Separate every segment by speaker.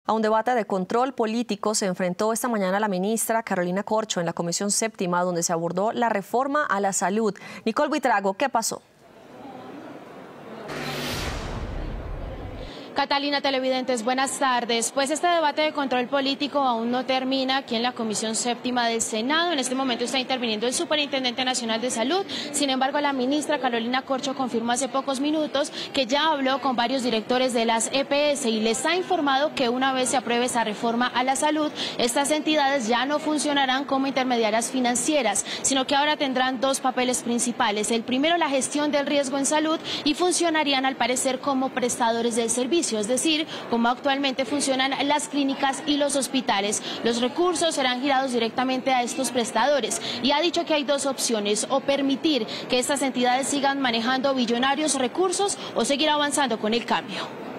Speaker 1: A un debate de control político se enfrentó esta mañana la ministra Carolina Corcho en la Comisión Séptima, donde se abordó la reforma a la salud. Nicole Buitrago, ¿qué pasó?
Speaker 2: Catalina, televidentes, buenas tardes. Pues este debate de control político aún no termina aquí en la Comisión Séptima del Senado. En este momento está interviniendo el Superintendente Nacional de Salud. Sin embargo, la ministra Carolina Corcho confirmó hace pocos minutos que ya habló con varios directores de las EPS y les ha informado que una vez se apruebe esa reforma a la salud, estas entidades ya no funcionarán como intermediarias financieras, sino que ahora tendrán dos papeles principales. El primero, la gestión del riesgo en salud, y funcionarían al parecer como prestadores del servicio. Es decir, como actualmente funcionan las clínicas y los hospitales. Los recursos serán girados directamente a estos prestadores y ha dicho que hay dos opciones: o permitir que estas entidades sigan manejando billonarios recursos o seguir avanzando con el cambio.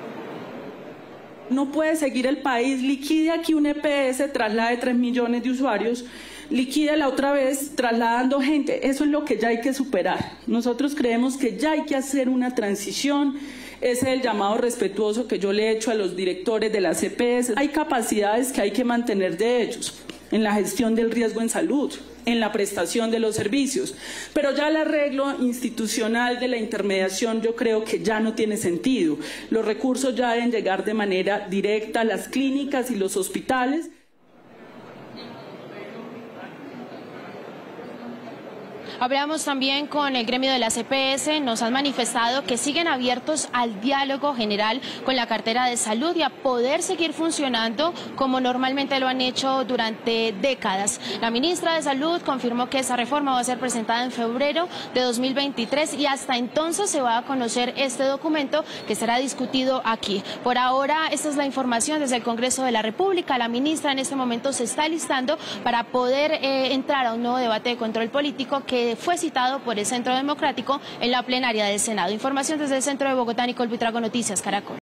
Speaker 3: No puede seguir el país, liquide aquí un EPS, traslade 3 millones de usuarios, liquide la otra vez trasladando gente. Eso es lo que ya hay que superar. Nosotros creemos que ya hay que hacer una transición. Ese es el llamado respetuoso que yo le he hecho a los directores de las EPS. Hay capacidades que hay que mantener de ellos en la gestión del riesgo en salud, en la prestación de los servicios. Pero ya el arreglo institucional de la intermediación yo creo que ya no tiene sentido. Los recursos ya deben llegar de manera directa a las clínicas y los hospitales.
Speaker 2: Hablamos también con el gremio de las EPS, nos han manifestado que siguen abiertos al diálogo general con la cartera de salud y a poder seguir funcionando como normalmente lo han hecho durante décadas. La ministra de Salud confirmó que esa reforma va a ser presentada en febrero de 2023 y hasta entonces se va a conocer este documento que será discutido aquí. Por ahora, esta es la información desde el Congreso de la República. La ministra en este momento se está listando para poder entrar a un nuevo debate de control político que fue citado por el Centro Democrático en la plenaria del Senado. Información desde el centro de Bogotá, Nicole Buitrago, Noticias Caracol.